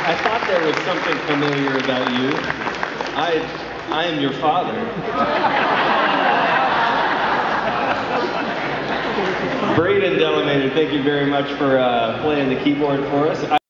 I thought there was something familiar about you. I am your father. Braden Delamater, thank you very much for playing the keyboard for us.